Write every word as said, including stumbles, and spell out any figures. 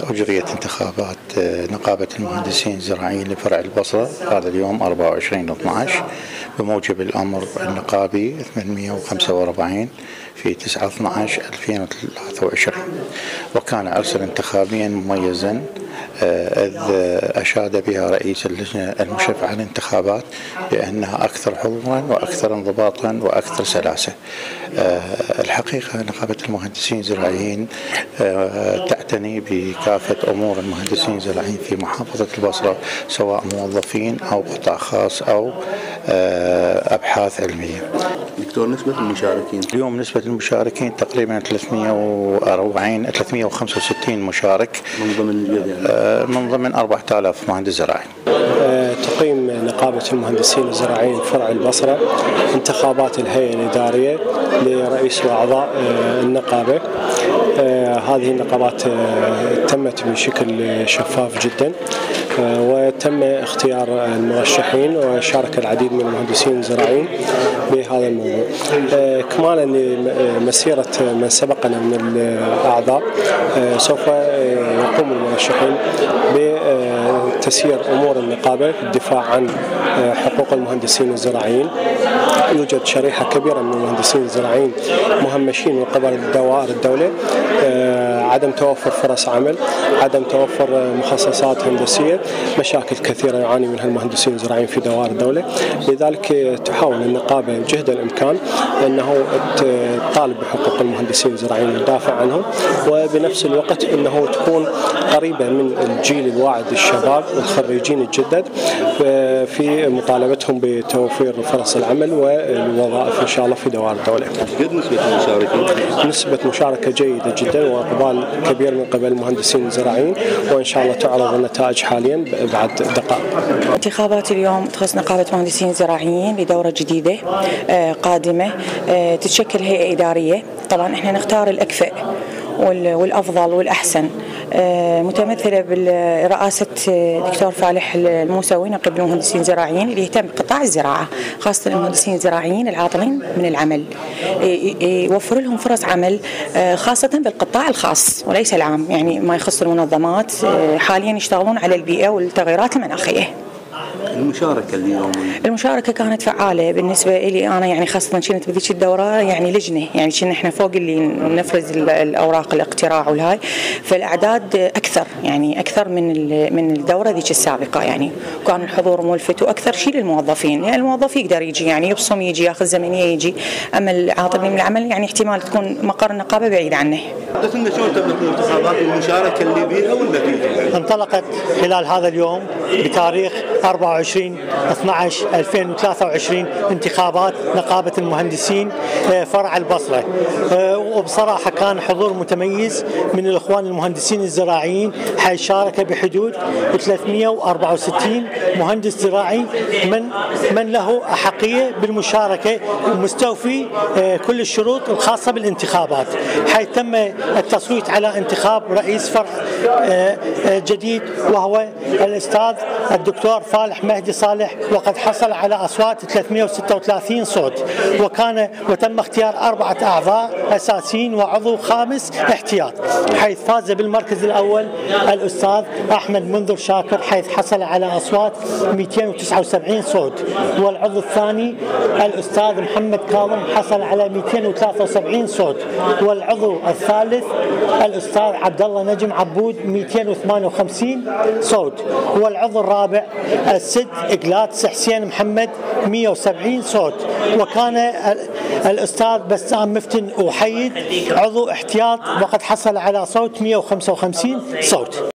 أجريت انتخابات نقابة المهندسين الزراعيين لفرع البصرة هذا اليوم أربعة وعشرين اثني عشر بموجب الأمر النقابي ثمانمئة وخمسة وأربعين في تسعة اثني عشر ألفين وثلاثة وعشرين، وكان عرسا انتخابيا مميزا إذ أشاد بها رئيس اللجنة المشرفة على الانتخابات بأنها أكثر حضورا وأكثر انضباطا وأكثر سلاسة. الحقيقة نقابة المهندسين الزراعيين تعتني بكافة أمور المهندسين الزراعيين في محافظة البصرة، سواء موظفين أو قطاع خاص أو أبحاث علمية. دكتور، نسبة المشاركين اليوم نسبة المشاركين تقريبا ثلاثمئة وأربعين ثلاثمئة وخمسة وستين مشارك من ضمن من ضمن أربعة آلاف مهندس زراعي. تقيم نقابة المهندسين الزراعيين فرع البصرة انتخابات الهيئة الإدارية لرئيس وأعضاء النقابة. هذه النقابات تمت بشكل شفاف جدا، وتم اختيار المرشحين وشارك العديد من المهندسين الزراعيين بهذا الموضوع. كمالا لمسيرة من سبقنا من الأعضاء، سوف يقوم المرشحين بتسيير أمور النقابة بالدفاع عن حقوق المهندسين الزراعيين. يوجد شريحة كبيرة من المهندسين الزراعيين مهمشين من قبل دوائر الدولة، عدم توفر فرص عمل، عدم توفر مخصصات هندسية، مشاكل كثيرة يعاني منها المهندسين الزراعيين في دوائر الدولة. لذلك تحاول النقابة جهد الإمكان أنه تطالب بحقوق المهندسين الزراعيين وتدافع عنهم، وبنفس الوقت أنه تكون قريبة من الجيل الواعد الشباب والخريجين الجدد في مطالبتهم بتوفير فرص العمل والوظائف إن شاء الله في دوائر الدولة. قد نسبة المشاركين؟ نسبة مشاركة جيدة جدا وإقبال كبير من قبل المهندسين الزراعيين، وإن شاء الله تعرض النتائج حاليا بعد دقائق. انتخابات اليوم تخص نقابة مهندسين زراعيين لدورة جديدة قادمة، تتشكل هيئة إدارية. طبعا احنا نختار الأكفأ والأفضل والأحسن، متمثلة برئاسة دكتور فالح الموسوي نقيب المهندسين الزراعيين اللي يهتم بقطاع الزراعة، خاصة المهندسين الزراعيين العاطلين من العمل، يوفر لهم فرص عمل خاصة بالقطاع الخاص وليس العام، يعني ما يخص المنظمات حاليا يشتغلون على البيئة والتغيرات المناخية. المشاركة اليوم المشاركة كانت فعالة بالنسبة لي أنا، يعني خاصة كنت بذيك الدورة يعني لجنة، يعني كنا إحنا فوق اللي نفرز الأوراق الاقتراع والهاي، فالأعداد أكثر يعني أكثر من من الدورة ذيك السابقة، يعني كان الحضور ملفت وأكثر شيء للموظفين، يعني الموظف يقدر يجي يعني يبصم يجي ياخذ زمنية يجي، أما العاطلين من العمل يعني احتمال تكون مقر النقابة بعيد عنه. حدثنا شلون تمت الانتخابات والمشاركة اللي بيها والنتيجة؟ انطلقت خلال هذا اليوم بتاريخ أربعة وعشرين اثني عشر ألفين وثلاثة وعشرين انتخابات نقابة المهندسين فرع البصرة، وبصراحة كان حضور متميز من الإخوان المهندسين الزراعيين، حيث شارك بحدود ثلاثمئة وأربعة وستين مهندس زراعي من من له أحقية بالمشاركة ومستوفي كل الشروط الخاصة بالانتخابات، حيث تم التصويت على انتخاب رئيس فرع جديد وهو الأستاذ الدكتور فالح مهدي صالح، وقد حصل على أصوات ثلاثمئة وستة وثلاثين صوت، وكان وتم اختيار أربعة أعضاء أساسيين وعضو خامس احتياط، حيث فاز بالمركز الأول الأستاذ أحمد منذر شاكر حيث حصل على أصوات مئتين وتسعة وسبعين صوت، والعضو الثاني الأستاذ محمد كاظم حصل على مئتين وثلاثة وسبعين صوت، والعضو الثالث الأستاذ عبد الله نجم عبود مئتين وثمانية وخمسين صوت، والعضو الرابع السد إقلات حسين محمد مئة وسبعين صوت، وكان الأستاذ بسام مفتن وحيد عضو احتياط وقد حصل على صوت مئة وخمسة وخمسين صوت.